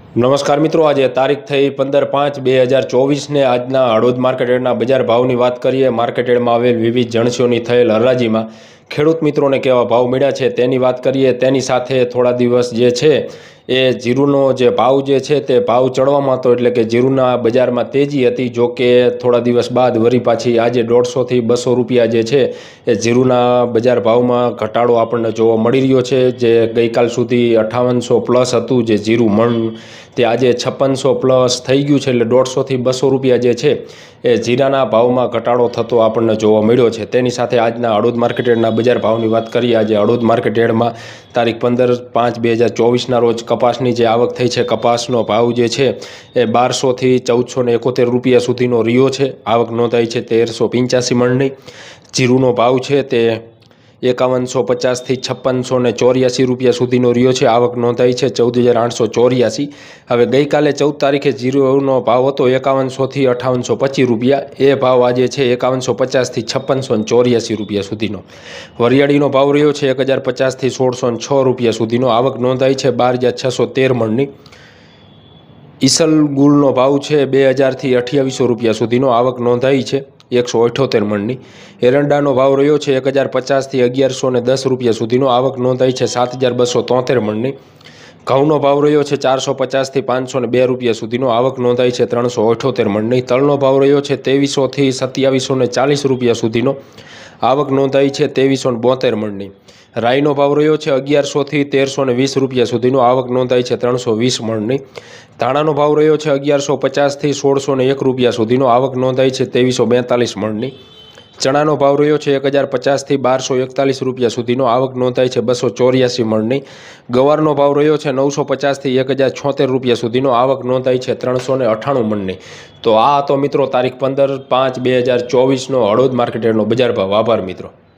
નમસ્કાર મિત્રો, આજે તારીખ થઈ 15/5/2024 ને આજના હળવદ માર્કેટયાર્ડના બજાર ભાવની વાત કરીએ। માર્કેટયાર્ડમાં આવેલ વિવિધ જણસીઓની થયેલ હરાજીમાં ખેડૂત મિત્રોને કેવા ભાવ મળ્યા છે તેની વાત કરીએ। તેની સાથે થોડા દિવસ જે છે એ જીરુનો જે ભાવ જે છે તે ભાવ ચડવામાં હતો, એટલે કે જીરુના બજારમાં તેજી હતી। જો કે થોડા દિવસ બાદ વરી પાછી આજે 150 થી 200 રૂપિયા જે છે એ જીરુના બજાર ભાવમાં ઘટાડો આપણને જોવા મળી રહ્યો છે। જે ગઈકાલ સુધી 5800 પ્લસ હતું જે જીરું મણ, તે આજે 5600 પ્લસ થઈ ગયું છે। એટલે 150 થી 200 રૂપિયા જે છે એ જીરાના ભાવમાં ઘટાડો થતો આપણને જોવા મળ્યો છે। તેની સાથે આજના હળવદ માર્કેટયાર્ડના બજાર ભાવની વાત કરીએ। આજે હળવદ માર્કેટયાર્ડમાં તારીખ 15/5/2024ના રોજ કપાસની જે આવક થઈ છે, કપાસનો ભાવ જે છે એ 1200 થી 1471 રૂપિયા સુધીનો રહ્યો છે। આવક નોંધાઈ છે 1385 મણની। જીરુનો ભાવ છે તે 5150 થી 5684 રૂપિયા સુધીનો રહ્યો છે। આવક નોંધાઈ છે 14884। હવે ગઈકાલે 14 તારીખે જીરુનો ભાવ હતો 5100 થી 5825 રૂપિયા। એ ભાવ આજે છે 5150 થી 5684 રૂપિયા સુધીનો। વરિયાળીનો ભાવ રહ્યો છે 1050 થી 1606 રૂપિયા સુધીનો। આવક નોંધાઈ છે 12613 મણની। ઈસલગુલનો ભાવ છે 2000 થી 2800 રૂપિયા સુધીનો। આવક નોંધાઈ છે 178 મણની। એરંડાનો ભાવ રહ્યો છે 1050 થી 1110 રૂપિયા સુધીનો। આવક નોંધાઈ છે 7273 મણની। ઘઉંનો ભાવ રહ્યો છે 450 થી 502 રૂપિયા સુધીનો। આવક નોંધાઈ છે 378 મણની। તલનો ભાવ રહ્યો છે 2300 થી 2740 રૂપિયા સુધીનો। આવક નોંધાઈ છે 2372 મણની। રાઈનો ભાવ રહ્યો છે 1100 થી 1320 રૂપિયા સુધીનો। આવક નોંધાઈ છે 320 મણની। ધાણાનો ભાવ રહ્યો છે 1150 થી 1601 રૂપિયા સુધીનો। આવક નોંધાઈ છે 2342 મણની। ચણાનો ભાવ રહ્યો છે 1050 થી 1241 રૂપિયા સુધીનો। આવક નોંધાઈ છે 284 મણની। ગવારનો ભાવ રહ્યો છે 950 થી 1076 રૂપિયા સુધીનો। આવક નોંધાઈ છે 398 મણની। તો આ હતો મિત્રો તારીખ 15/5/2024નો હળવદ માર્કેટયાર્ડનો બજાર ભાવ। આભાર મિત્રો।